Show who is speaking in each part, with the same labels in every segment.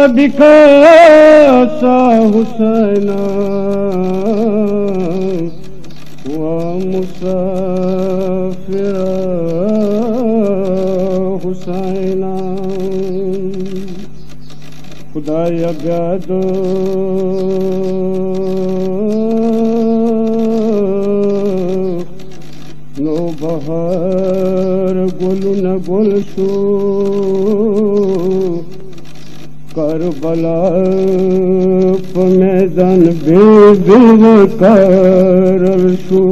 Speaker 1: بك حسينا ومسافر حسينا خدایا بیاد نو بهار گلونه گل شو کربلا په میدان بی وکرل شو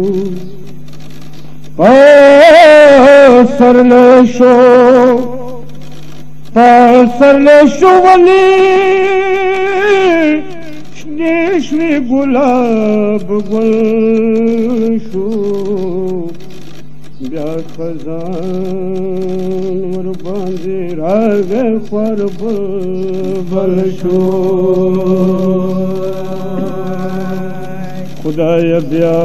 Speaker 1: پسرلی شو ولی شنې شوې ګلاب ګل شو بیا خزان ورباندې راغی خور بل شو خدای بیا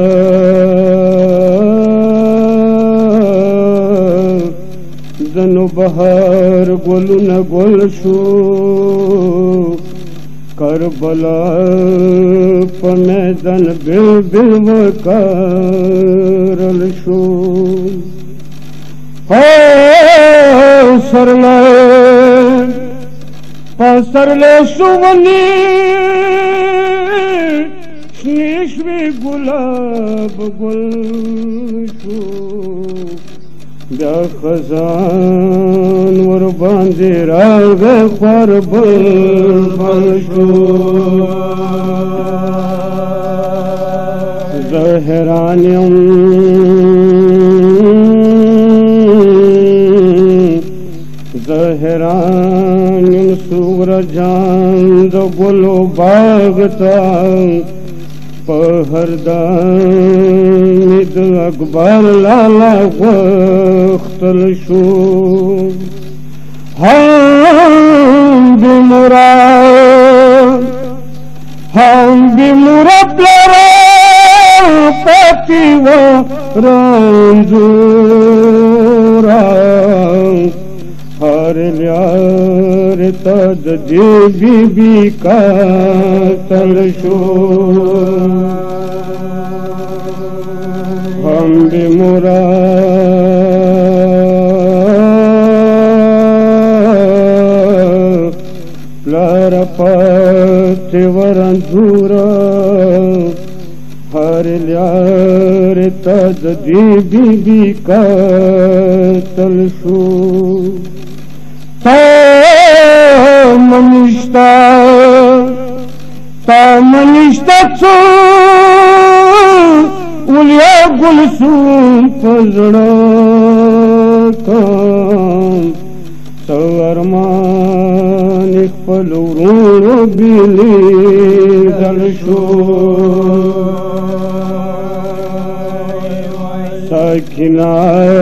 Speaker 1: زنو بهار گلونه گل شو کربلا په میدان بلبل وکرل شو پسرلی شو ولی شنې شوې ګلاب ګل شو بیا خزان ورباندې راغی خور بل شو زه حیران یم سوره جان د ګلو باغ ته په هر دم د اکبر لالا غوښتل شو هم بمراد لره پاتې وه رنځوره هر لیار ته د دې بیبي قتل شو هم بمراد پلار پاتې وه رنځوره هر لیار ته د دې بیبي قتل شو تا منشتا څو ولیا ګلسوم په زړه کم څو ارمان خپل ورونو بېلیدل شو ساکینه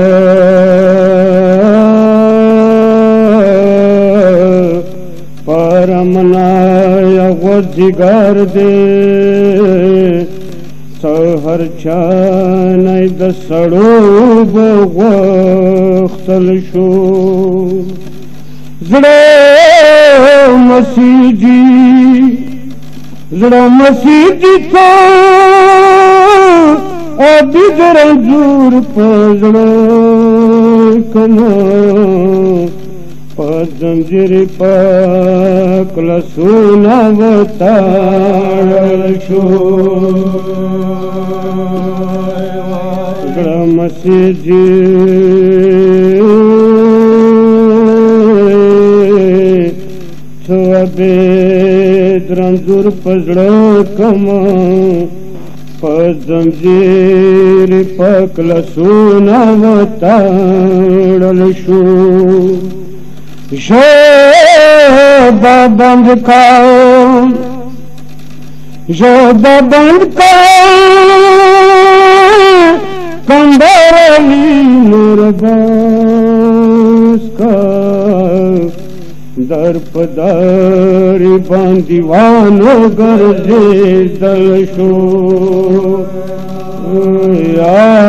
Speaker 1: جگر دے هر چانه د سړو بغختل شو زړه مسیجی تو ابھی در زور پزړه کنا زنجیر پاک لسونا وتاړل شو زړه مسیجی څو به درنځور پزړه کما په زنجیر پاک لسونا وتاړل شو ژبه بند کړه کندهاري نور بس کړه در په در باندې وانو ګرځېدل شو یا